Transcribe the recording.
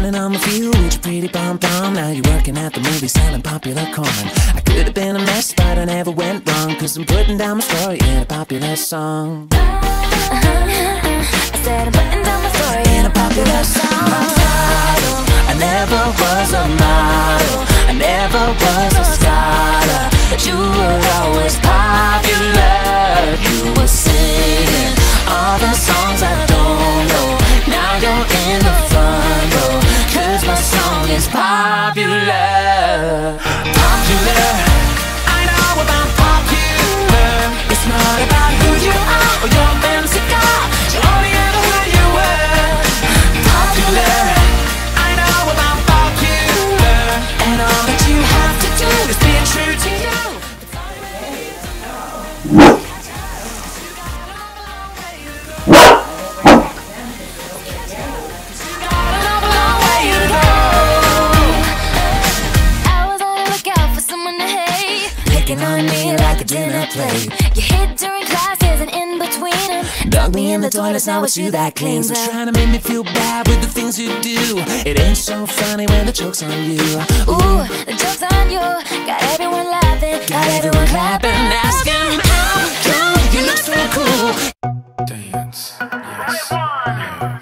Running on my fuel with your pretty pom-pom. Now you're working at the movie selling popular corn. I could have been a mess, but I never went wrong, 'cause I'm putting down my story in a popular song. I said I'm putting down my story in a popular song. I never was a model, I never was a scholar, but you were always popular. You were singing all the songs I don't know. Now you're in the front row, 'cause my song is popular. Popular, I know about popular. It's not about who you are or your fancy car, you only ever who you were. Popular, I know about popular, and all that you have to do is be true to you. On me like a dinner plate. You hid during classes and in between them. Dug me in the toilets, now it's you that cleans. So trying to make me feel bad with the things you do. It ain't so funny when the joke's on you. Ooh, the joke's on you. Got everyone laughing, got everyone clapping, asking how come you look so cool. Dance, yes, yeah.